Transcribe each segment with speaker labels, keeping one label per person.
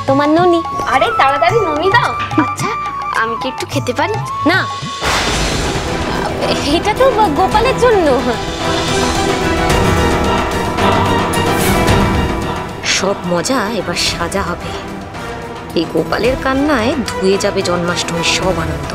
Speaker 1: তোমার ননি।
Speaker 2: আরে তাড়াতাড়ি ননি দাও। আচ্ছা আমি কি একটু খেতে পারি?
Speaker 1: না, এটা তো গোপালের জন্য। সব মজা এবার সাজা হবে। এই গোপালের কান্নায় ধুয়ে যাবে জন্মাষ্টমীর সব আনন্দ।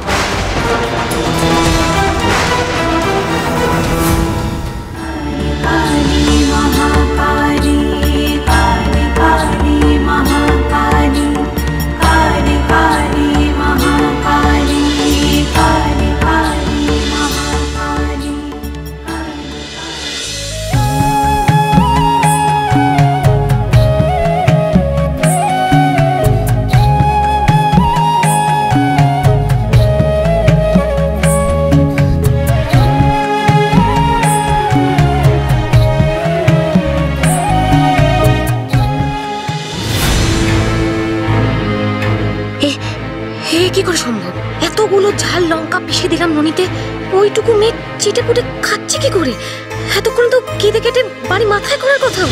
Speaker 1: কি করে সম্ভব? এতগুলো ঝাল লঙ্কা পিষে দিলাম ননিতে, ওইটুকু মেয়ে চিটে পুটে খাচ্ছে কি করে? এতক্ষণ তো কেটে কেটে বাড়ি মাথায় করার কথা।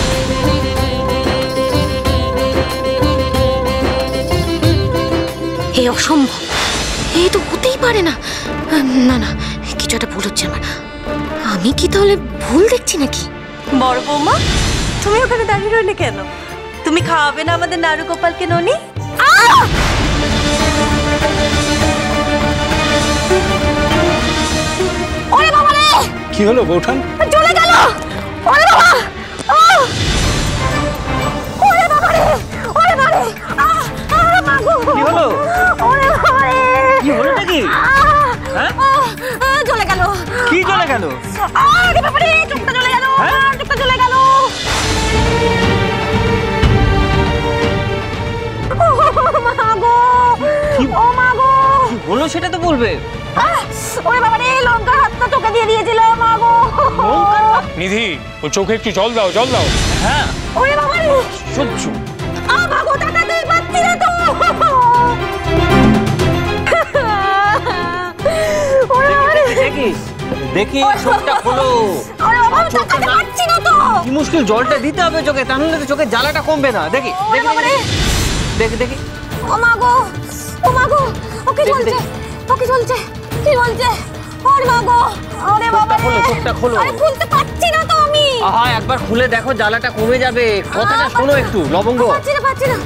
Speaker 1: এ অসম্ভব, এ তো হতেই পারে না। না না, কিছু একটা ভুল হচ্ছে আমার। আমি কি তাহলে ভুল দেখছি নাকি?
Speaker 3: বড় বৌমা, তুমি ওখানে দাঁড়িয়ে রইলে কেন? তুমি খাওয়াবে না আমাদের নাড়ু গোপালকে ননি?
Speaker 1: ওরে বাবা রে!
Speaker 4: কি হলো বৌঠান?
Speaker 1: চলে গেল। ওরে বাবা! ওরে বাবা রে! ওরে বাবা রে! মাগো!
Speaker 4: কি হলো?
Speaker 1: ওরে বাবা রে!
Speaker 4: কি হলো নাকি? হ্যাঁ?
Speaker 1: চলে গেল।
Speaker 4: কি চলে গেল?
Speaker 1: আরে বাবা রে! চোখটা চলে গেল। চোখটা চলে গেল। মাগো! ও মাগো!
Speaker 4: কি হলো সেটা তো বলবে।
Speaker 1: ওরে বাবা রে! লঙ্কার হাতটা চোখে দিয়ে দিয়েছিল। মাগো!
Speaker 5: নিধি, ও চোখে একটু জল দাও, জল দাও।
Speaker 4: হ্যাঁ।
Speaker 1: ওরে বাবা রে!
Speaker 4: সহ্য।
Speaker 1: মাগো, তাড়াতাড়ি পাচ্ছি না তো। ওরে বাবা রে!
Speaker 4: দেখি দেখি চোখটা খোলো।
Speaker 1: ওরে বাবা, আমি তাকাতে পারছি না তো।
Speaker 4: কি মুশকিল, জলটা দিতে হবে চোখে, তাহলে তো চোখের জ্বালাটা কমবে না। দেখি
Speaker 1: ওরে বাবা রে!
Speaker 4: দেখি দেখি।
Speaker 1: ও মাগো! ও মাগো! ও কি চলছে? ও কি চলছে? কি বলছে? ওরে মাগো! ওরে বাবা রে!
Speaker 4: চোখটা খোলো।
Speaker 1: আরে খুলতে পারছি না তো আমি।
Speaker 4: আহা, একবার খুলে দেখো, জ্বালাটা কমে যাবে। কথাটা শোনো একটু, লবঙ্গ।
Speaker 1: পারছি না।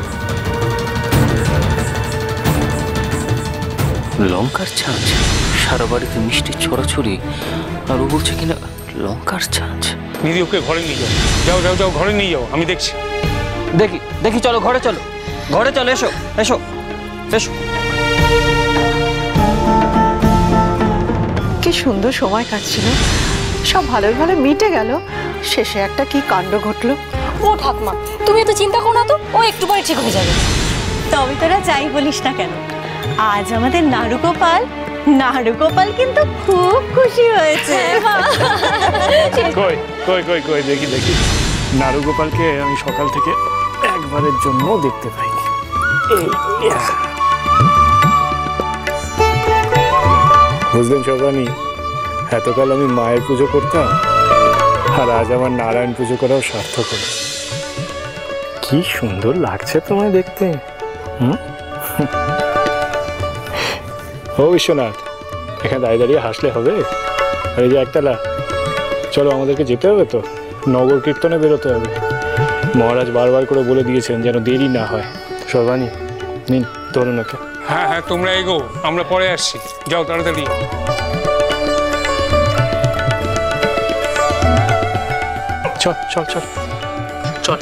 Speaker 6: লঙ্কার ছাঁচ, সারা বাড়িতে মিষ্টি ছড়াছড়ি, আর ও বলছে কিনা লঙ্কার ছাঁচ।
Speaker 5: নিধি, ওকে ঘরে নিয়ে যাও। যাও যাও যাও, ঘরে নিয়ে যাও, আমি দেখছি।
Speaker 4: দেখি দেখি, চলো ঘরে চলো, ঘরে চলো, এসো এসো এসো।
Speaker 3: কি সুন্দর সময় কাটছিল, সব ভালোই ভালো মিটে গেল। শেষে একটা কি কাণ্ড ঘটলো।
Speaker 1: ও ঠাকুমা, তুমি এত চিন্তা করো না তো, ও একটু পরে ঠিক হয়ে যাবে।
Speaker 3: তবে তোরা যাই বলিস না কেন, আজ আমাদের নাড়ু গোপাল কিন্তু খুব খুশি হয়েছে।
Speaker 7: কই কই কই কই, দেখি দেখি। নাড়ু গোপালকে আমি সকাল থেকে একবারের জন্য দেখতে পাইনি। বুঝলেন সবানি, এতকাল আমি মায়ের পুজো করতাম, আর আজ আমার নারায়ণ পুজো করাও সার্থক হলো। কি সুন্দর লাগছে তোমায় দেখতে। ও বিশ্বনাথ, এখানে দাঁড়িয়ে দাঁড়িয়ে হাসলে হবে? আর এই যে একতলা, চলো আমাদেরকে যেতে হবে তো, নগর কীর্তনে বেরোতে হবে। মহারাজ বারবার করে বলে দিয়েছেন যেন দেরি না হয়। সর্বাণী, নিন ধরুন ওকে।
Speaker 5: হ্যাঁ হ্যাঁ, তোমরা এগো, আমরা পরে আসছি। যাও তাড়াতাড়ি।
Speaker 7: চল চল চল চল।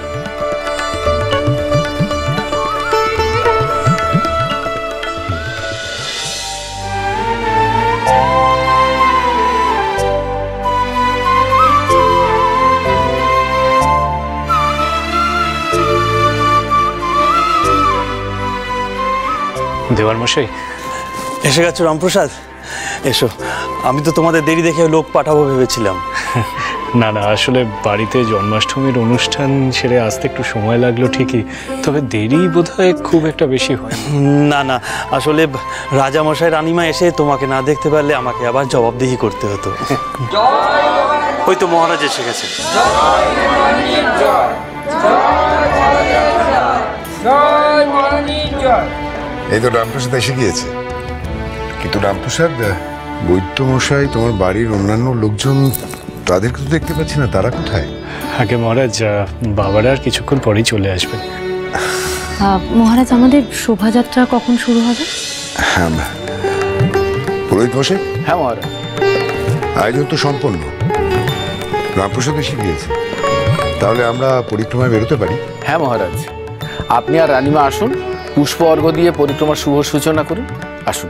Speaker 7: দেওয়ার মশাই
Speaker 8: এসে গেছো রামপ্রসাদ, এসো। আমি তো তোমাদের দেরি দেখে লোক পাঠাবো ভেবেছিলাম।
Speaker 7: না না, আসলে বাড়িতে জন্মাষ্টমীর অনুষ্ঠান সেরে আসতে একটু সময় লাগলো ঠিকই, তবে দেরি বোধহয় খুব একটা বেশি হয়।
Speaker 8: না না, আসলে রাজামশাই রানীমা এসে তোমাকে না দেখতে পারলে আমাকে আবার জবাবদিহি করতে হতো। ওই তো মহারাজ এসে গেছে।
Speaker 9: জয় এই তো রামপ্রসাদ এসে গিয়েছে। কিন্তু রামপ্রসাদ, বৈদ্য মশাই, তোমার বাড়ির অন্যান্য লোকজন, তাদেরকে তো দেখতে পাচ্ছি না, তারা কোথায়?
Speaker 7: আগে মহারাজ, বাবারা আর কিছুক্ষণ পরেই চলে আসবেন।
Speaker 1: মহারাজ, আমাদের শোভাযাত্রা কখন শুরু হবে?
Speaker 9: হ্যাঁ পুরোহিত মশাই।
Speaker 10: হ্যাঁ মহারাজ।
Speaker 9: আয়োজন তো সম্পন্ন, রামপ্রসাদ এসে গিয়েছে, তাহলে আমরা পরিক্রমায় বেরোতে পারি।
Speaker 10: হ্যাঁ মহারাজ, আপনি আর রানীমা আসুন, পুষ্প অর্ঘ্য দিয়ে পরিক্রমার শুভ সূচনা করুন। আসুন।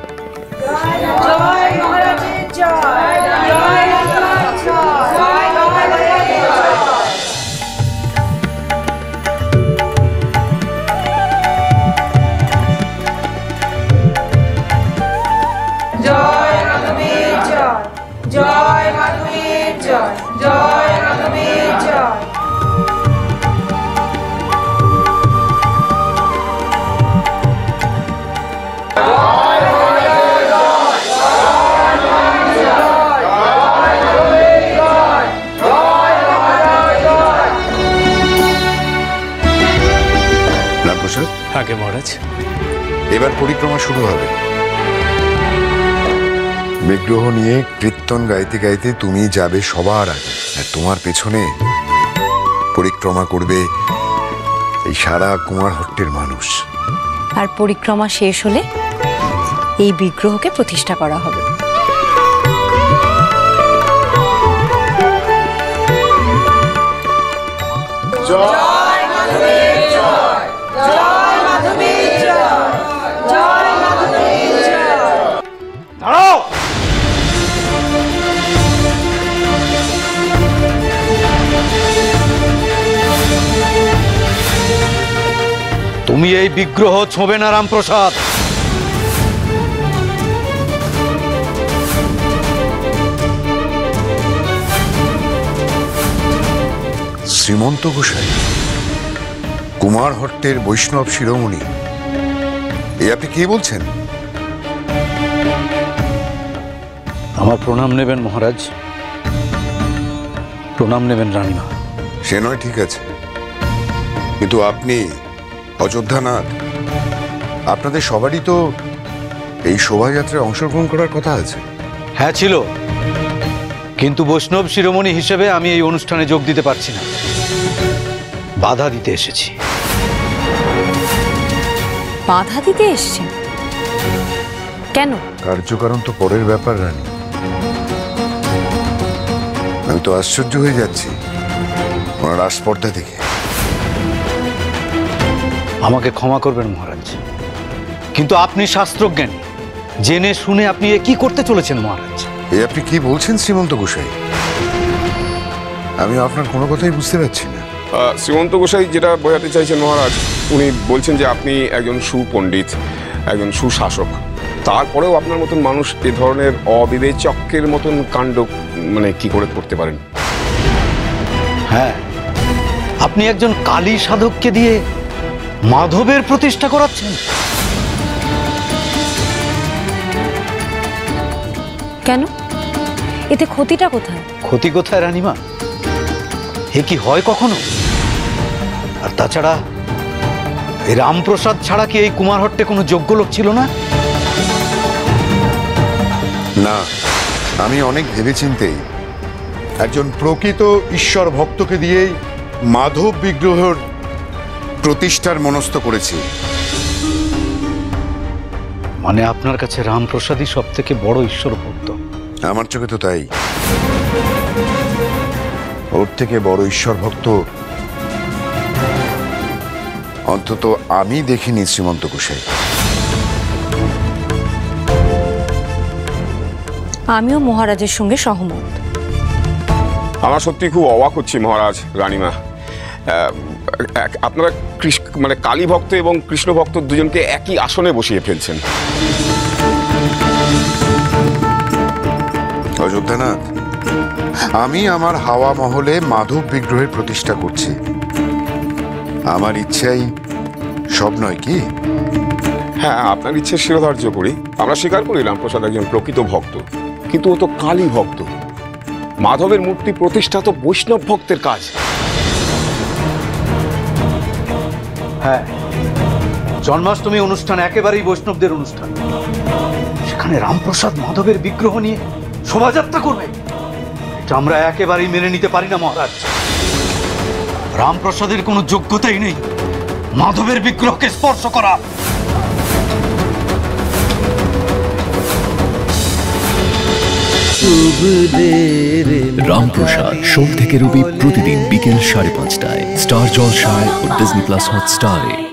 Speaker 7: আগে মহারাজ,
Speaker 9: এবার পরিক্রমা শুরু হবে। বিগ্রহ নিয়ে কীর্তন গাইতে গাইতে তুমি যাবে সবার আগে, আর তোমার পেছনে পরিক্রমা করবে এই সারা কুমারহট্টের মানুষ।
Speaker 3: আর পরিক্রমা শেষ হলে এই বিগ্রহকে প্রতিষ্ঠা করা হবে।
Speaker 8: তুমি এই বিগ্রহ ছোঁবে না রামপ্রসাদ।
Speaker 9: শ্রীমন্ত গোসাই, কুমারহট্টের বৈষ্ণব শিরোমণি, এ আপনি কি বলছেন?
Speaker 8: আমার প্রণাম নেবেন মহারাজ, প্রণাম নেবেন রানীমা।
Speaker 9: সে নয়, ঠিক আছে, কিন্তু আপনি অযোধ্যানাথ, আপনাদের সবারই তো এই শোভাযাত্রায় অংশগ্রহণ করার কথা আছে।
Speaker 8: হ্যাঁ ছিল, কিন্তু বৈষ্ণব শিরোমণি হিসেবে আমি এই অনুষ্ঠানে যোগ দিতে পারছি না, বাধা দিতে এসেছি।
Speaker 3: বাধা দিতে এসছেন কেন?
Speaker 9: কার্যকারণ তো পরের ব্যাপার রানী। আমি তো আশ্চর্য হয়ে যাচ্ছি ওনার আস্পর্ধা দেখে।
Speaker 8: আমাকে ক্ষমা করবেন মহারাজ, কিন্তু আপনি শাস্ত্রজ্ঞানী, জেনে শুনে আপনি এ কি করতে চলেছেন মহারাজ?
Speaker 9: এ আপনি কি বলছেন শ্রীমন্ত গোসাই? আমি আপনার কোনো কথাই বুঝতে পারছি না।
Speaker 11: শ্রীমন্ত গোসাই যেটা বোঝাতে চাইছেন মহারাজ, উনি বলছেন যে আপনি একজন সুপণ্ডিত, একজন সুশাসক, তারপরেও আপনার মতন মানুষ এ ধরনের অবিবেচকের মতন কাণ্ড মানে কি করে করতে পারেন?
Speaker 8: হ্যাঁ, আপনি একজন কালী সাধককে দিয়ে মাধবের প্রতিষ্ঠা করাচ্ছেন।
Speaker 3: কেন? এতে ক্ষতিটা কোথায়?
Speaker 8: ক্ষতি কোথায় রানীমা? এ কি হয় কখনো? আর তাছাড়া এই রামপ্রসাদ ছাড়া কি এই কুমারহট্টে কোনো যোগ্য লোক ছিল না?
Speaker 9: না, আমি অনেক ভেবেচিন্তেই একজন প্রকৃত ঈশ্বর ভক্তকে দিয়েই মাধব বিগ্রহের প্রতিষ্ঠার মনস্থ করেছি।
Speaker 8: মানে আপনার কাছে রামপ্রসাদই সব থেকে বড় ঈশ্বর ভক্ত?
Speaker 9: আমার চোখে তো তাই। ওর থেকে বড় ঈশ্বর ভক্ত অন্তত আমি দেখিনি শ্রীমন্ত গোসাই।
Speaker 3: আমিও মহারাজের সঙ্গে সহমত।
Speaker 11: আমার সত্যি খুব অবাক হচ্ছি মহারাজ, রানীমা, আপনারা মানে কালী ভক্ত এবং কৃষ্ণ ভক্ত দুজনকে একই আসনে বসিয়ে ফেলছেন।
Speaker 9: অযোধ্যানাথ, আমি আমার হাওয়া মহলে মাধব বিগ্রহের প্রতিষ্ঠা করছি। আমার ইচ্ছাই সব নয় কি?
Speaker 11: হ্যাঁ, আপনার ইচ্ছে শিরোধার্য করি, আমরা স্বীকার করি রামপ্রসাদ একজন প্রকৃত ভক্ত, কিন্তু ও তো কালী ভক্ত। মাধবের মূর্তি প্রতিষ্ঠা তো বৈষ্ণব ভক্তের কাজ।
Speaker 8: হ্যাঁ, জন্মাষ্টমী অনুষ্ঠান একেবারেই বৈষ্ণবদের অনুষ্ঠান, সেখানে রামপ্রসাদ মাধবের বিগ্রহ নিয়ে শোভাযাত্রা করবে, এটা আমরা একেবারেই মেনে নিতে পারি না মহারাজ। রামপ্রসাদের কোনো যোগ্যতাই নেই মাধবের বিগ্রহকে স্পর্শ করা।
Speaker 12: রামপ্রসাদ সোম থেকে রবি প্রতিদিন বিকেল 5:30টায় স্টার জলসায় ও ডিজনি প্লাস হটস্টারে।